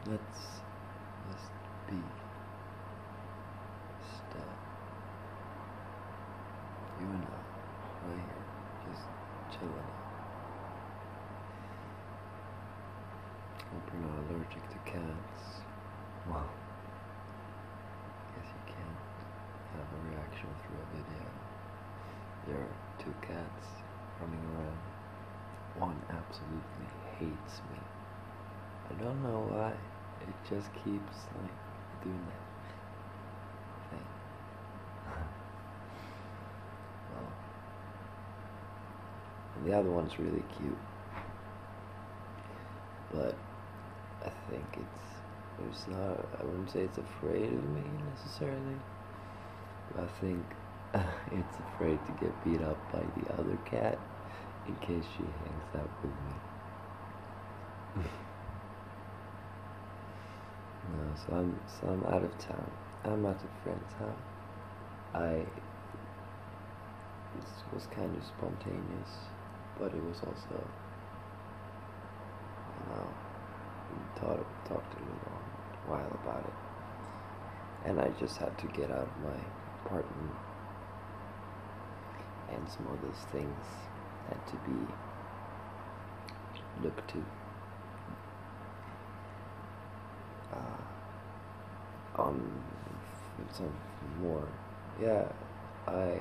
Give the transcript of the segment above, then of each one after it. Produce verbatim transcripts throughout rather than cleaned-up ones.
let's just be still. You and I, right here, just chilling out. Hope you're not allergic to cats. Well, I guess you can't have a reaction through a video. There are two cats running around. One absolutely hates me. I don't know why. It just keeps like doing that thing. Well, and the other one's really cute, but I think it's it's not. I wouldn't say it's afraid of me necessarily. But I think it's afraid to get beat up by the other cat in case she hangs out with me. No, so I'm so I'm out of town. I'm at a friend's house. I This was kind of spontaneous, but it was also, you know, we thought talked a little while about it, and I just had to get out of my apartment, and some of those things had to be looked to. Uh, on some more, yeah, I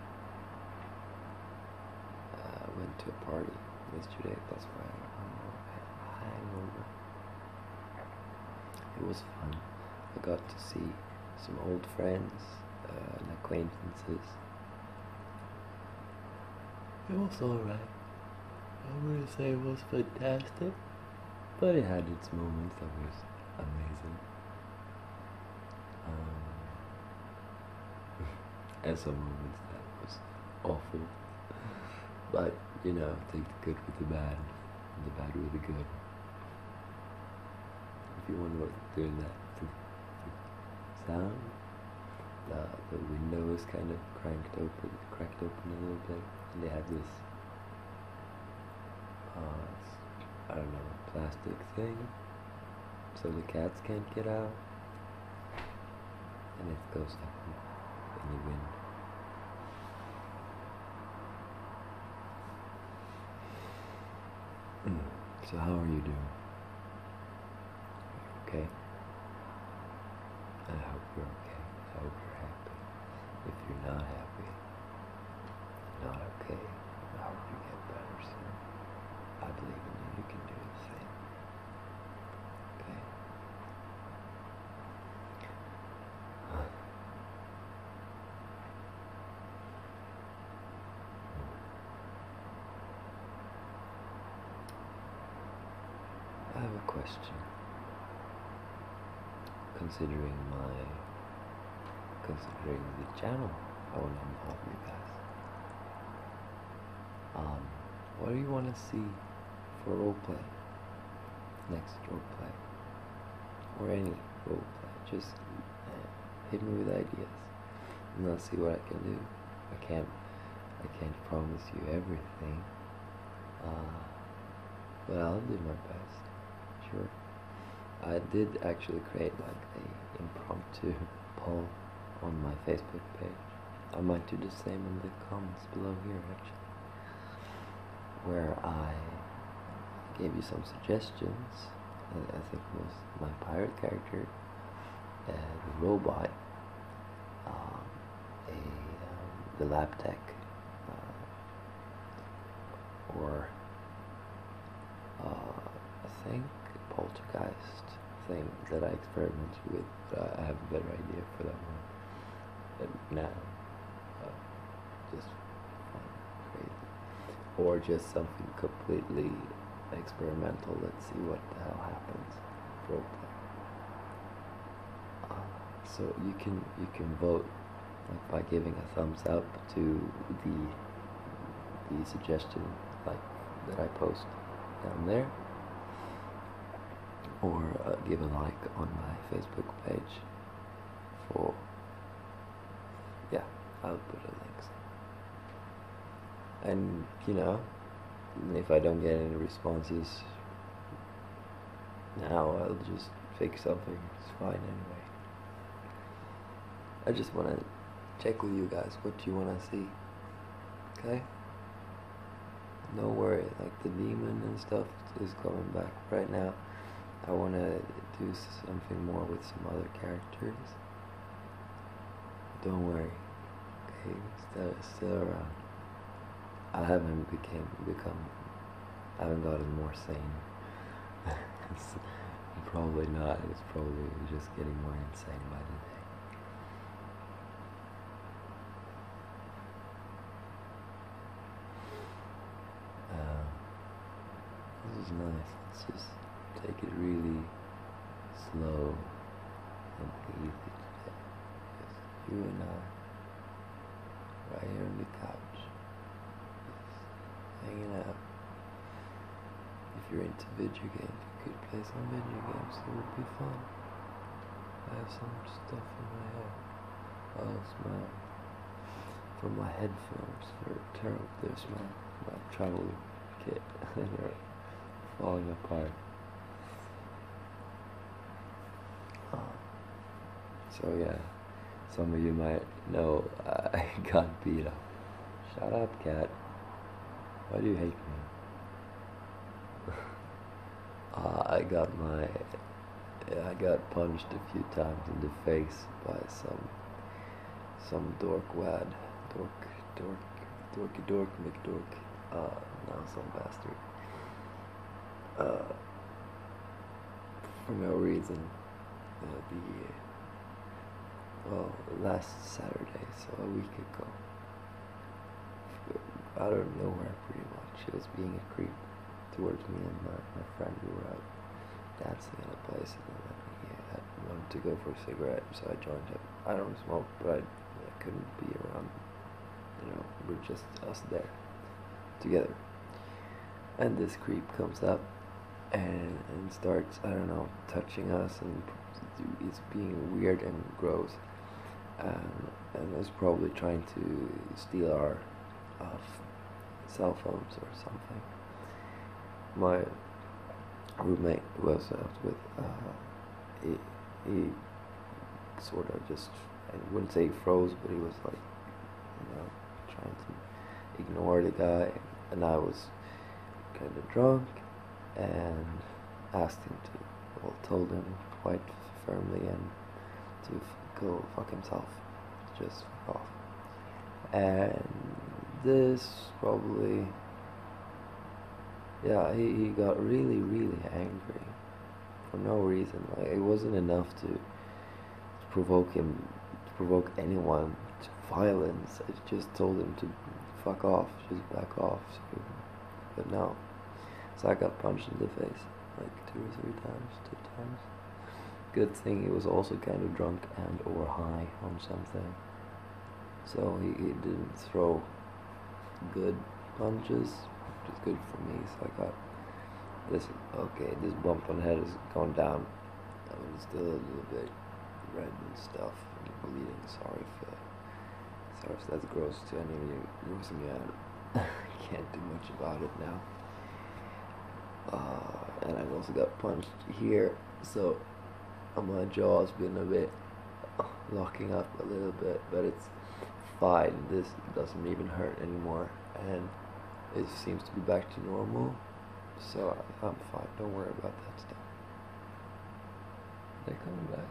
uh, went to a party yesterday. That's why I'm hangover. It was fun. I got to see some old friends uh, and acquaintances. It was alright. I wouldn't say it was fantastic, but it had its moments that was amazing. Um, and some moments that was awful. But, you know, take the good with the bad, and the bad with the good. If you wonder what's doing that sound, the, the window is kind of cranked open, cracked open a little bit, and they have this, uh, I don't know, plastic thing, so the cats can't get out, and it goes up in the wind. So how are you doing? Okay? I hope you're okay. I hope you're happy. If you're not happy, not okay, I hope you get better soon. I believe in you. You can do the same. Okay? I have a question. Considering my, considering the channel, I want to involve you guys. Um, what do you want to see for roleplay? Next roleplay, or any roleplay? Just uh, hit me with ideas, and I'll see what I can do. I can't, I can't promise you everything, uh, but I'll do my best. Sure. I did actually create like a impromptu poll on my Facebook page. I might do the same in the comments below here actually, where I gave you some suggestions. I, I think it was my pirate character, uh, the robot, um, a um, the lab tech, uh, or uh, I think poltergeist thing that I experimented with. Uh, I have a better idea for that one but now. Uh, just fun, crazy, or just something completely experimental. Let's see what the hell happens. Roleplay. Uh, so you can you can vote like by giving a thumbs up to the the suggestion like that I post down there, or uh, give a like on my Facebook page for, yeah, I'll put a link. And, you know, if I don't get any responses now, I'll just fake something, it's fine anyway. I just want to check with you guys what you want to see. Okay? No worry, like the demon and stuff is coming back right now. I want to do something more with some other characters. Don't worry, okay? Still, still around. I haven't became become. I haven't gotten more sane. It's probably not. It's probably just getting more insane by the day. Uh, this is nice. Let's just take it really slow and easy today. Just you and I, right here on the couch, just hanging out. If you're into video games, you could play some video games. It would be fun. I have some stuff in my head. Oh, it's my from my headphones. They're terrible. There's my my travel kit. They're falling apart. Um, so yeah, some of you might know I got beat up. Shut up, cat. Why do you hate me? uh, I got my, I got punched a few times in the face by some, some dork wad, dork, dork, dorky dork, McDork, uh, now some bastard. Uh, for no reason. Uh, the, well, last Saturday, so a week ago. Out of nowhere, pretty much. She was being a creep towards me and my, my friend. We were out dancing at a place, and then he had wanted to go for a cigarette, so I joined him. I don't smoke, but I, I couldn't be around, you know, we're just us there, together. And this creep comes up and, and starts, I don't know, touching us, and it's being weird and gross. Um, and is probably trying to steal our uh, cell phones or something. My roommate was out with, uh, he, he sort of just, I wouldn't say he froze, but he was like, you know, trying to ignore the guy, and I was kind of drunk, and asked him to, well, told him quite firmly and to f- go fuck himself, just fuck off. And this probably, yeah, he, he got really, really angry for no reason. Like, it wasn't enough to, to provoke him, to provoke anyone to violence. I just told him to fuck off, just back off. So, but no. So I got punched in the face like two or three times, two times. Good thing he was also kind of drunk and or high on something. So he, he didn't throw good punches, which is good for me. So I got this, okay, this bump on the head has gone down. I mean, it's still a little bit red and stuff and bleeding. Sorry if, uh, sorry if that's gross to any of you losing me out. Can't do much about it now. Uh, and I also got punched here, so my jaw's been a bit uh, locking up a little bit, but it's fine. This doesn't even hurt anymore, and it seems to be back to normal, so I, I'm fine. Don't worry about that stuff. They're coming back.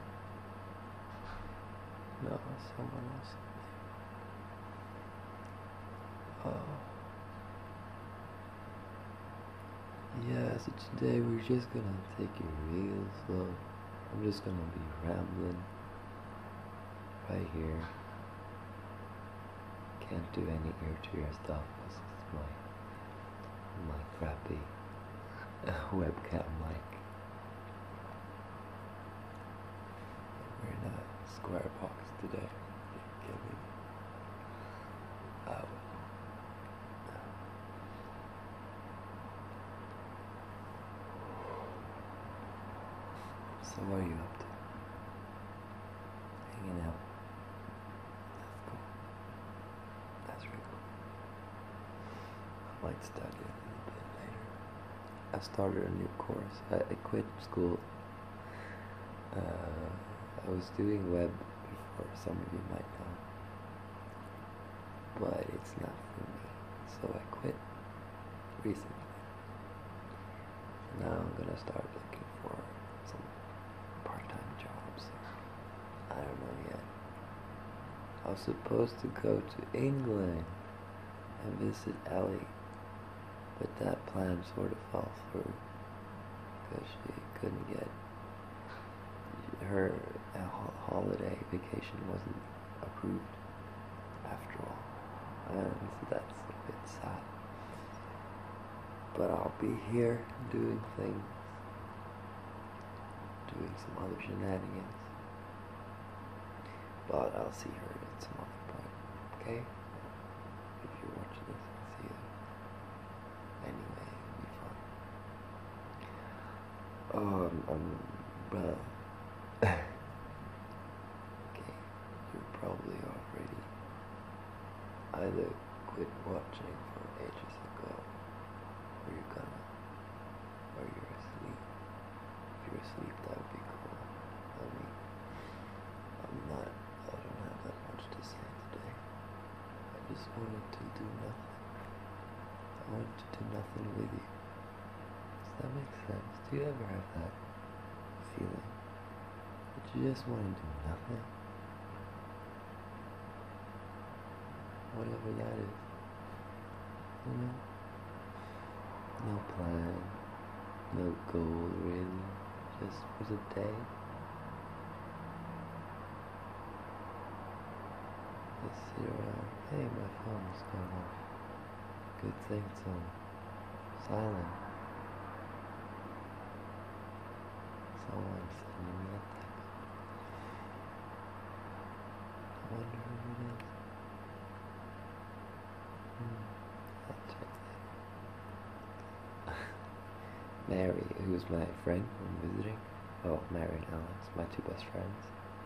No, someone else. Uh, Yeah, so today we're just gonna take it real slow. I'm just gonna be rambling right here. Can't do any ear-to-ear stuff because it's my my crappy webcam mic. We're in a square box today. Can we? Oh. So what are you up to? Hanging out. That's cool. That's really cool. I might study a little bit later. I started a new course. I, I quit school Uh, I was doing web before, some of you might know, but it's not for me, so I quit recently. Now I'm gonna start looking for some part-time jobs. I don't know yet. I was supposed to go to England and visit Ellie, but that plan sort of fell through because she couldn't get her ho- holiday vacation wasn't approved after all, and so that's a bit sad. But I'll be here doing things, doing some other shenanigans. But I'll see her at some other point, okay? If you're watching this, I'll see you. Anyway, it'll be fun. Um, um, but, okay, you're probably already either quit watching from ages ago, or you're gonna, or you're asleep. If you're asleep, that would be cool. I mean, I'm not, I don't have that much to say today. I just wanted to do nothing. I wanted to do nothing with you. Does that make sense? Do you ever have that feeling that you just want to do nothing? Whatever that is. You know? No plan, no goal really, just for the day. Just sit around. Hey, my phone is going off. Good thing it's on silent. Someone's sending me a text. I wonder who it is. Hmm. I'll check later. Mary, who's my friend from visiting. Oh, Mary and Alex, my two best friends.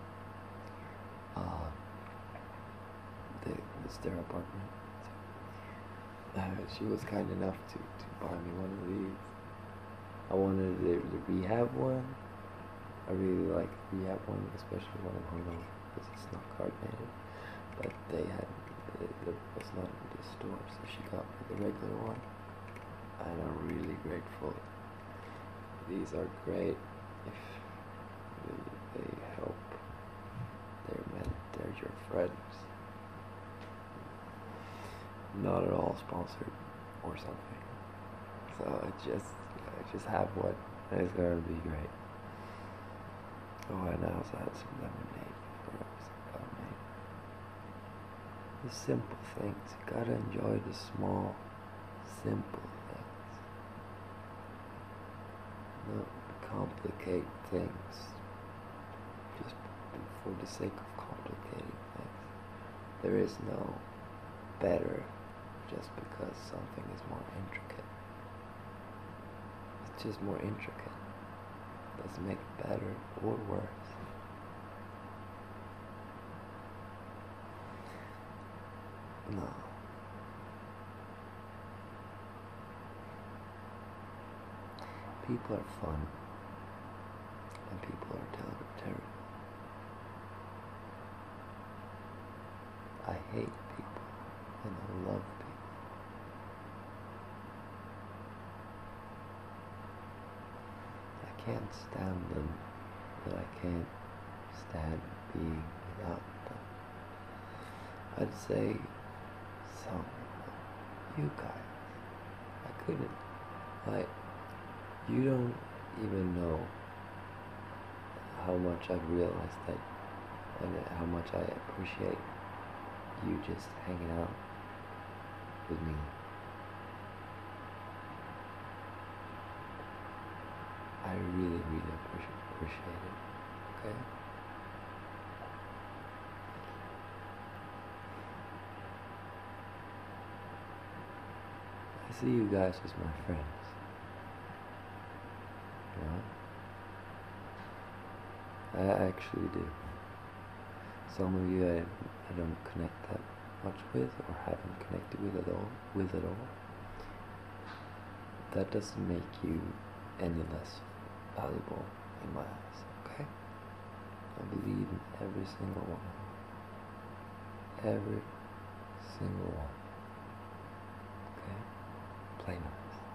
Uh, they, it's their apartment. So, uh, she was kind enough to, to buy me one of these. I wanted the, the rehab one. I really like the rehab one, especially one of Holo, because it's not carbonated. But they had, it, it was not in the store, so she got me the regular one. And I'm really grateful. These are great if they, they help. They're meant, they're your friends. Not at all sponsored or something. So I just, I just have one, and it's gonna be great. Oh, and I also had some lemonade before I was about made. The simple things, you gotta enjoy the small, simple things. Not complicate things just for the sake of complicating things. There is no better just because something is more intricate. It's just more intricate. Doesn't make it better or worse. No. People are fun, and people are ter- terrible. I hate people, and I love people. I can't stand them, but I can't stand being without them. I'd say some of them. You guys. I couldn't. Like, you don't even know how much I've realized that, and how much I appreciate you just hanging out with me. I really, really appreciate, appreciate it, okay? I see you guys as my friends, you know? I actually do. Some of you I, I don't connect that much with, or haven't connected with at all. With at all. That doesn't make you any less valuable in my eyes. Okay? I believe in every single one. Every single one. Okay? Play nice.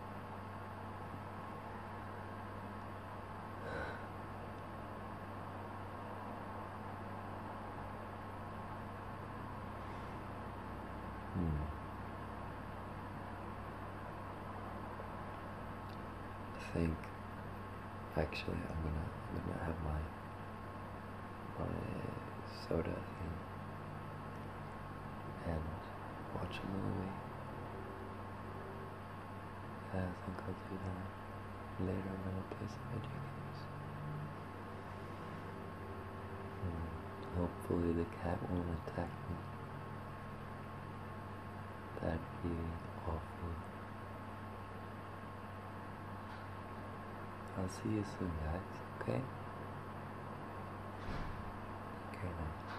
Hmm. I think actually I'm gonna I'm gonna have my my soda in and watch a movie. I think I'll do that later. I'm gonna play some video games. Hmm. Hopefully the cat won't attack me. That'd be awful. I'll see you soon, guys, okay? Okay, now.